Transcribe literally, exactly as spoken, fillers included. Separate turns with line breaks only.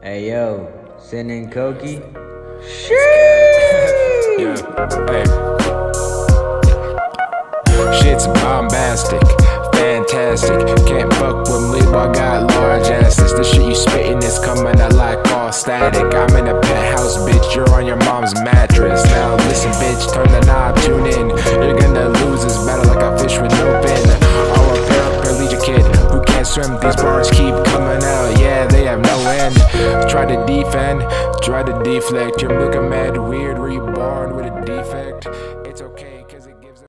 Hey yo, Sin and Koki.
Yeah, hey. Shit's bombastic, fantastic. Can't fuck with me, but I got large asses. The shit you spittin' is coming out like all static. I'm in a penthouse, bitch, you're on your mom's mattress. Now listen, bitch, turn the knob, tune in. You're gonna lose this battle like a fish with no fin. Or a paraplegic kid who can't swim. These bars keep coming out, yeah, they have no end. Try to defend, try to deflect. You're looking mad weird, were you born with a defect?